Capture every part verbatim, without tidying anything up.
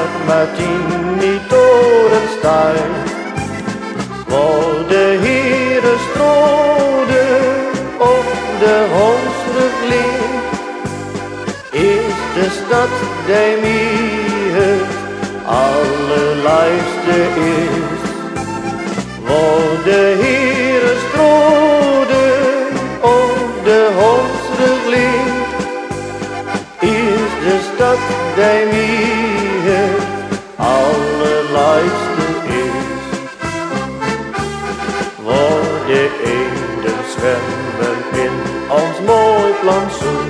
Martini toren staat, waar de Heere strode op de Hondsrug ligt, is de stad die mij het allerliefste is. Waar de Heere strode op de Hondsrug ligt, is de stad die mij het allerliefste is. Waar de eenden zwemmen in ons mooi plantsoen,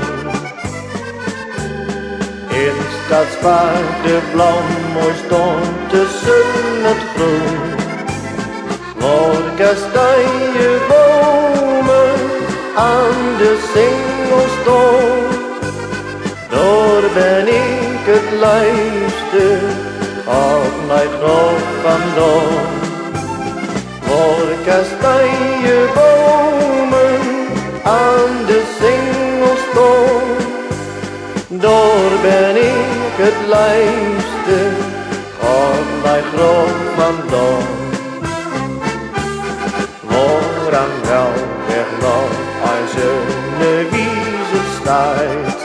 in Stadspark de blauw mooi stond tussen het groen. Waar kastanjebomen aan de singel stond, daar ben ik het liefste op mijn graf vandaan. Waar kastanjebomen aan de singel stond, daar ben ik het liefste op mijn graf vandaan. Waar aan Melkweg nog een zonnewiese staat,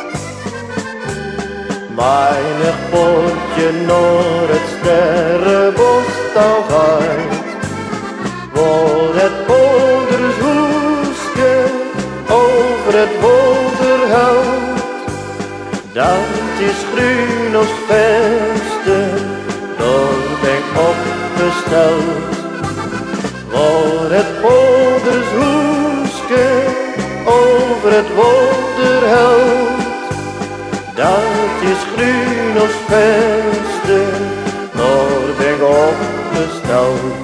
menig poortje naar het sterrenbos toe gaat. Waar het poldershoeske over het wolder houdt, dat is groen als verste, daar ben ik opgesteld. Waar het poldershoeske over het wolder houdt, dat is groen als verste, daar ben ik opgesteld.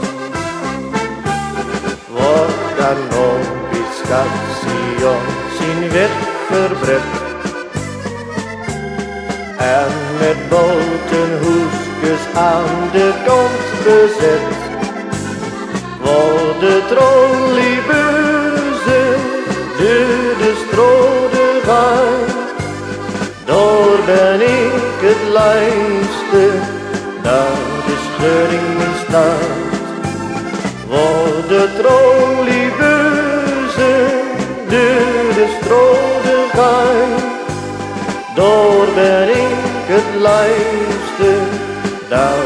Waar kan nog Sion zijn weg verbredt, en met botenhoeskes aan de kant bezet. Waar de trolleybussen door de strode gaat, daar ben ik het liefste, dat is Scheuring in staat. Waar de trolleybussen door de strode gaat, daar ben ik het liefste, dat